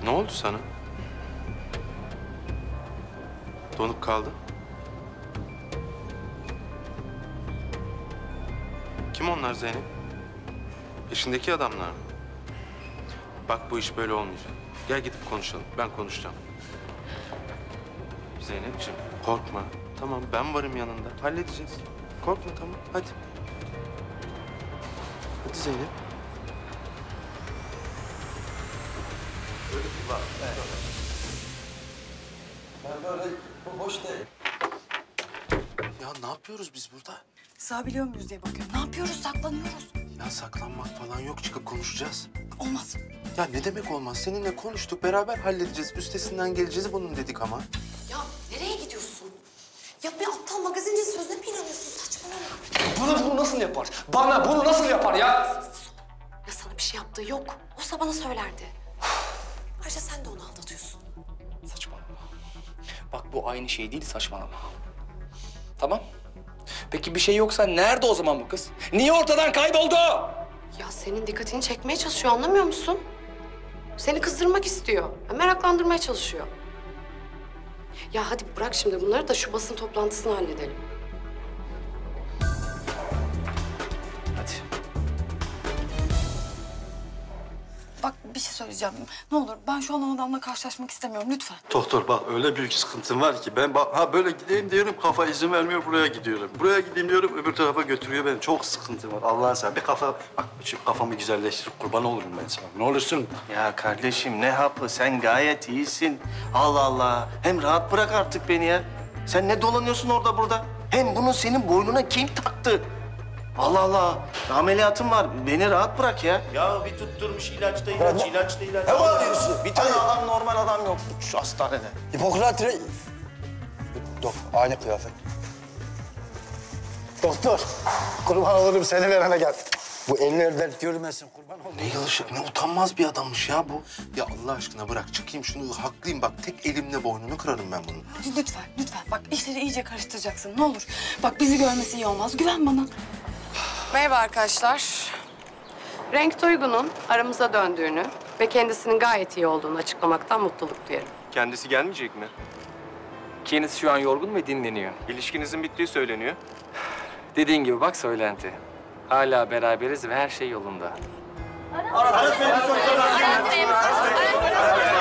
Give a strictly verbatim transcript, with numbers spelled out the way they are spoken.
Ne oldu sana? Donup kaldın. Kim onlar Zeynep? Peşindeki adamlar mı? Bak bu iş böyle olmayacak. Gel gidip konuşalım. Ben konuşacağım. Zeynepciğim korkma. Tamam ben varım yanında. Halledeceğiz. Korkma tamam hadi. Hadi Zeynep. Öyle bir var. Evet. Ben böyle boş değil. Ya ne yapıyoruz biz burada? Sığabiliyor muyuz diye bakıyorum. Ne yapıyoruz? Saklanıyoruz. Ya saklanmak falan yok. Çıkıp konuşacağız. Olmaz. Ya ne demek olmaz? Seninle konuştuk. Beraber halledeceğiz. Üstesinden geleceğiz bunun dedik ama. Ya nereye gidiyorsun? Ya bir aptal magazinci sözüne mi inanıyorsun? Saçmalama. Bunu, bunu nasıl yapar? Bana bunu nasıl yapar ya? Ya sana bir şey yaptığı yok. Olsa bana söylerdi. Ayrıca sen de onu aldatıyorsun. Saçmalama. Bak bu aynı şey değil, saçmalama. Tamam. Peki bir şey yoksa nerede o zaman bu kız? Niye ortadan kayboldu? Ya senin dikkatini çekmeye çalışıyor, anlamıyor musun? Seni kızdırmak istiyor. Meraklandırmaya çalışıyor. Ya hadi bırak şimdi bunları da şu basın toplantısını halledelim. Hadi. Bak bir şey söyleyeceğim. Ne olur ben şu an o adamla karşılaşmak istemiyorum lütfen. Doktor bak öyle büyük sıkıntım var ki ben bak ha böyle gideyim diyorum kafa izin vermiyor buraya gidiyorum. Buraya gideyim diyorum öbür tarafa götürüyor beni. Çok sıkıntım var Allah'ın sen bir kafa bak şu kafamı güzelleştir kurban olurum ben sana. Ne olursun. Ya kardeşim ne hapı sen gayet iyisin. Allah Allah. Hem rahat bırak artık beni ya. Sen ne dolanıyorsun orada burada? Hem bunu senin boynuna kim taktı? Allah Allah. Ameliyatım var. Beni rahat bırak ya. Ya bir tutturmuş ilaçta ilaç, ilaçta ilaç. Ne bağırıyorsun? Bir tane adam normal adam yok şu hastanede. Hipokrat re... Dok aynı kıyafet. Doktor kurban olurum seni verene gel. Bu eller dert görmesin kurban olurum. Ne yalışık, ne utanmaz bir adammış ya bu. Ya Allah aşkına bırak çıkayım şunu haklıyım. Bak tek elimle boynunu kırarım ben bunun. Lütfen lütfen. Bak işleri iyice karıştıracaksın ne olur. Bak bizi görmesi iyi olmaz. Güven bana. Merhaba arkadaşlar. Renk Duygu'nun aramıza döndüğünü ve kendisinin gayet iyi olduğunu açıklamaktan mutluluk duyarım. Kendisi gelmeyecek mi? Kendisi şu an yorgun ve dinleniyor. İlişkinizin bittiği söyleniyor. Dediğin gibi bak söylenti. Hala beraberiz ve her şey yolunda. Ara, ara,